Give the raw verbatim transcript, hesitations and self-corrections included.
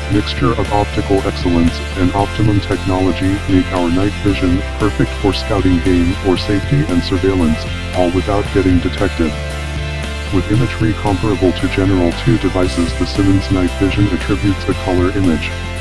mixture of optical excellence and optimum technology make our night vision perfect for scouting game or safety and surveillance, all without getting detected. With imagery comparable to General two devices, the Simmons night vision attributes a color image.